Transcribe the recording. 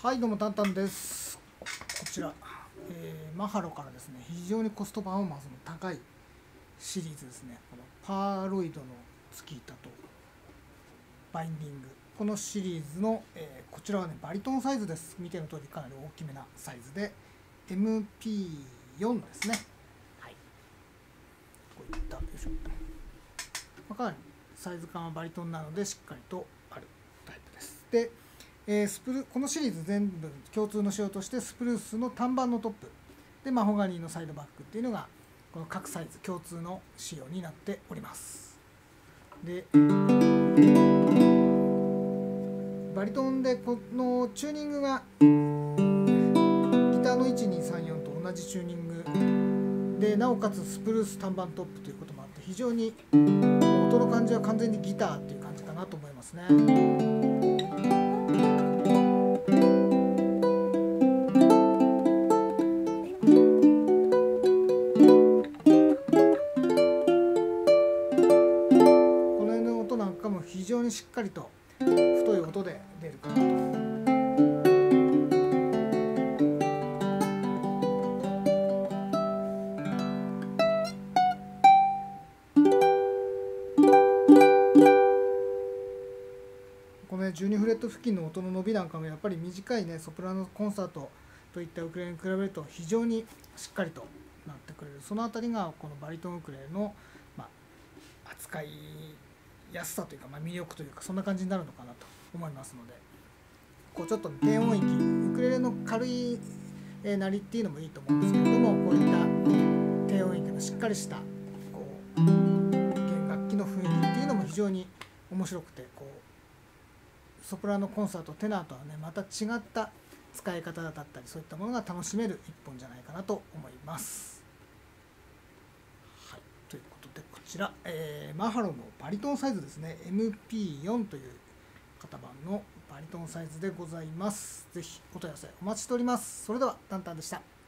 はい、どうもタンタンです。こちら、マハロからですね、非常にコストパフォーマンスの高いシリーズですね。このパーロイドの月板とバインディング。このシリーズの、こちらはね、バリトンサイズです。見ての通りかなり大きめなサイズで、MP4 ですね。はい。こういった、よいしょ。かなりサイズ感はバリトンなので、しっかりとあるタイプです。で、このシリーズ全部共通の仕様としてスプルースの単板のトップでマホガニーのサイドバックっていうのがこの各サイズ共通の仕様になっております。でバリトンでこのチューニングがギターの1234と同じチューニングでなおかつスプルース単板トップということもあって非常に音の感じは完全にギターっていう感じかなと思いますね。なんかも非常にしっかりと太い音で出るかなと。このね12フレット付近の音の伸びなんかもやっぱり短いねソプラノコンサートといったウクレレに比べると非常にしっかりとなってくれる。そのあたりがこのバリトンウクレレの、扱い安さというか、魅力というかそんな感じになるのかなと思いますので、こうちょっと低音域ウクレレの軽い鳴りっていうのもいいと思うんですけれども、こういった低音域のしっかりしたこう弦楽器の雰囲気っていうのも非常に面白くて、こうソプラノコンサートテナーとはねまた違った使い方だったりそういったものが楽しめる一本じゃないかなと思います。ということでこちら、マハロのバリトンサイズですね MP4 という型番のバリトンサイズでございます。ぜひお問い合わせお待ちしております。それではタンタンでした。